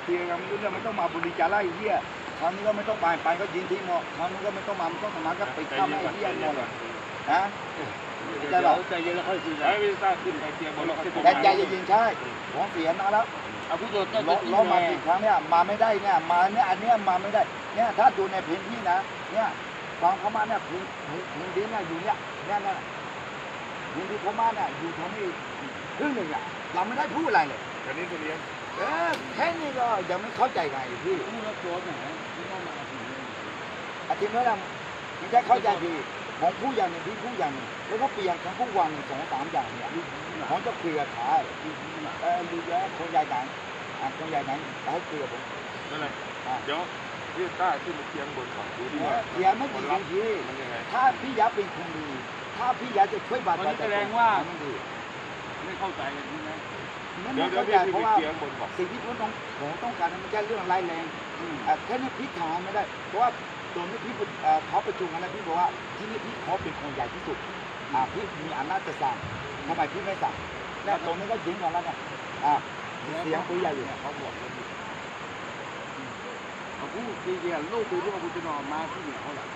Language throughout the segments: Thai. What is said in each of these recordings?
เคลียร์กันไม่รู้เรื่องไม่ต้องมาบุรีจาระไอ้เหี้ยคราวนี้ก็ไม่ต้องไปก็ยิงทิ้งหมดคราวนี้ก็ไม่ต้องมาไม่ต้องมาก็ไปฆ่าแม่ไอ้เหี้ยหมดเลยนะใจแบบใจเย็นแล้วค่อยคุยกันไม่ได้ขึ้นไปเคลียร์บนรถแต่ใจเย็นๆใช่ของเสียนะแล้วเอาผู้โดนต้นล้อมากี่ครั้งเนี่ยมาไม่ได้เนี่ยมาเนี่ยอันเนี้ยมาไม่ได้เนี่ยถ้าดูในพื้นที่นะเนี่ยฟังเขามาเนี่ยพื้นดินเนี่ยอยู่เนี่ยพื้นที่เขามาเนี่ยอยู่ตรงนี้ครึ่งหนึ่งอ่ะเราไม่ได้พูดอะไรเลยคันนี้ตัวเลี้ยงแค่นี้ก็ยังไม่เข้าใจไงพี่ผู้รับโจทย์ไหนที่เข้ามาถึงอาทิตย์นี้นะมันจะเข้าใจพี่ผมพูดอย่างหนึ่งพี่พูดอย่างหนึ่งแล้วก็เปลี่ยนทั้งผู้วัน2-3อย่างเนี่ยผมจะคุยกับใครดูแลคนใหญ่ไหนคนใหญ่ไหนให้คุยกับผมนั่นแหละเดี๋ยวพี่ต้าขึ้นมาเคลียร์บนก่อนดูดีกว่าเสียไม่ดีพี่มันยังไงถ้าพี่ยักษ์เป็นคนดีถ้าพี่ยักษ์จะช่วยบาดเจ็บแสดงว่าไม่เข้าใจกันใช่ไหมไม่เข้าใจเพราะว่าสิ่งที่ผมต้องการมันแค่เรื่องร้ายแรงแค่นี้พี่ทำไม่ได้เพราะว่าตอนนี้พี่เขาประชุมกันแล้วพี่บอกว่าที่นี่พี่ขอเป็นคนใหญ่ที่สุดพี่มีอำนาจจะสั่งทำไมพี่ไม่สั่งแล้วตรงนี้ก็ยิงกันแล้วเนี่ยเสียงปืนใหญ่อยู่เนี่ยเขาบอกเลยผู้ดีเดียวลูกตัวที่ว่าคุณจะนอนมาที่เหนือเขาหรอ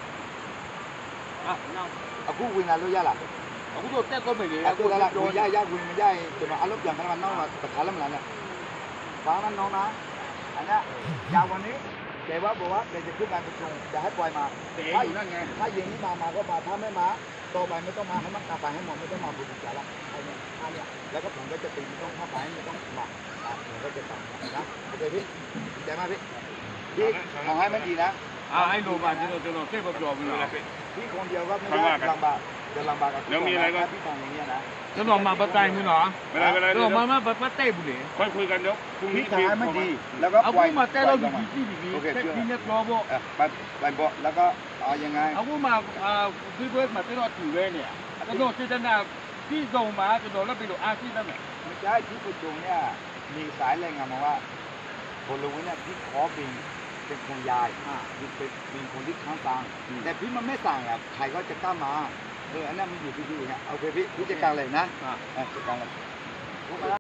นั่งအခုဝင်လာလို့ရလားအခုတော့တက်တော့မယ်လေအခုကလာဝင်ရဝင်မရရင်ကျွန်တော်အလုပ်ပြန်ခဏမှနောက်မှတစ်ခါလည်းမလာနဲ့ဘာမှနောင်းတာအဲ့ဒါယာဝန်နေเดี๋ยวว่าบอกว่าเดี๋ยวจะขึ้นการประชุมจะให้ปล่อยมาถ้าอย่างนี้มาก็มาถ้าไม่มาต่อไปไม่ต้องมาให้มันกลับไปให้หมดไม่ต้องมาบุญจาระไอ้เนี่ยแล้วก็ผมก็จะตีไม่ต้องเข้าไปไม่ต้องมาผมก็จะทำนะโอเคพี่ใจมากพี่ขอให้ไม่ดีนะไอ้โนบานจะเราเทพประจอมเลยพี่คนเดียวก็ไม่ได้ลำบากจะลำบากกับพี่พี่ทำอย่างนี้นะจะลองมาประจายมือหรอลองมาประเต้บุเลยค่อยคุยกันเดี๋ยวพี่ทายไม่ดีแล้วก็ปล่อยมาเต้เราดีดีดีพี่เนี่ยรอบ่ไปบ่แล้วก็เอายังไงเอามาพี่เบิร์ดมาเต้เราถือไว้เนี่ยก็โดนที่ด้านหน้าพี่ส่งมาจะโดนแล้วไปโดนอาชีพนั่นแหละไม่ใช่ที่ประชุมเนี่ยมีสายแรงงานมาว่าคนรู้เนี่ยพี่ขอเป็นคนยายเป็นคนที่ค้างตังแต่พี่มันไม่สั่งอ่ะใครก็จะกล้ามาอันนั้นมันอยู่ที่พี่เนี่ยโอเคพี่จัดการเลยนะจัดการเลย